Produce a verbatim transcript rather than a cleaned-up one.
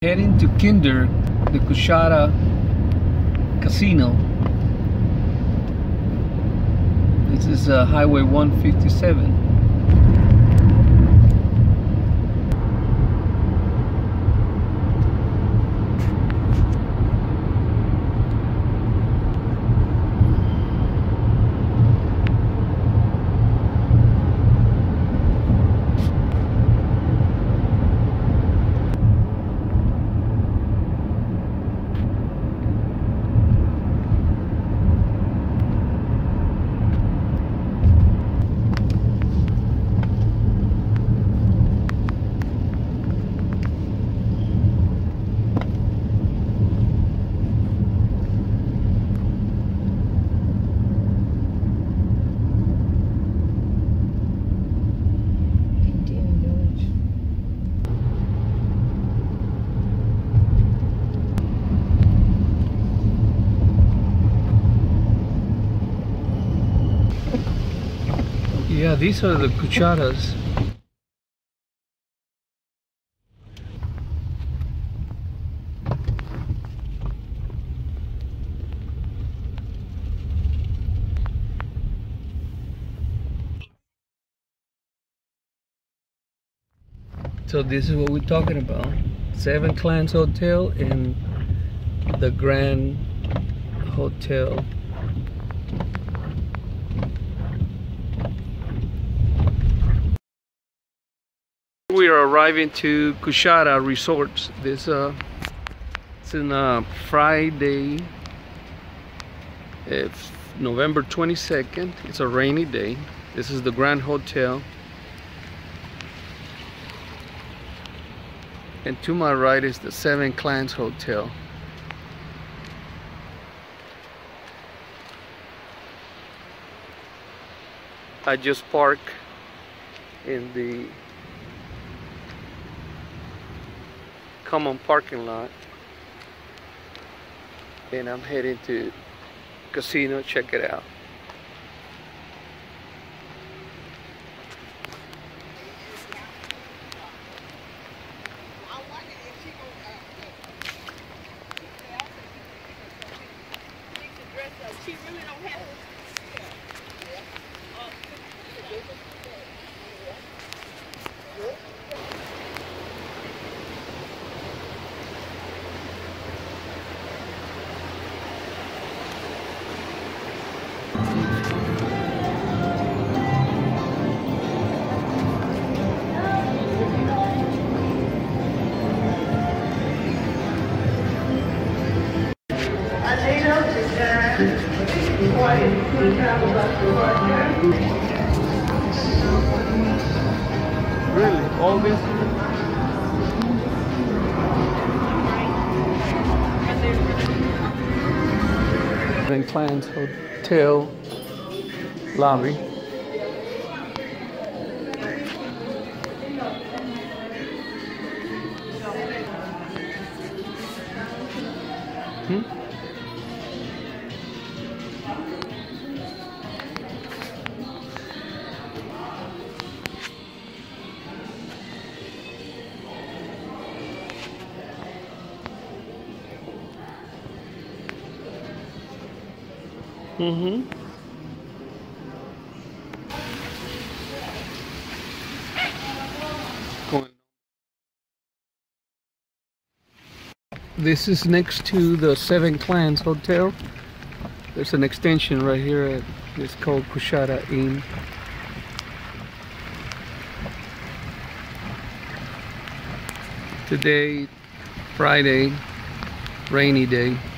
Heading to Kinder, the Coushatta Casino. This is uh, Highway one fifty-seven. Yeah, these are the Coushattas. So this is what we're talking about. Seven Clans Hotel and the Grand Hotel. We are arriving to Coushatta Resorts. This uh, it's in uh, Friday, it's November twenty-second. It's a rainy day. This is the Grand Hotel, and to my right is the Seven Clans Hotel. I just parked in the common parking lot, and I'm heading to casino. Check it out. Really? All this? Golden Clans Hotel lobby. Hmm? Mm-hmm. Going. This is next to the Seven Clans Hotel. There's an extension right here. At, it's called Coushatta Inn. Today, Friday, rainy day.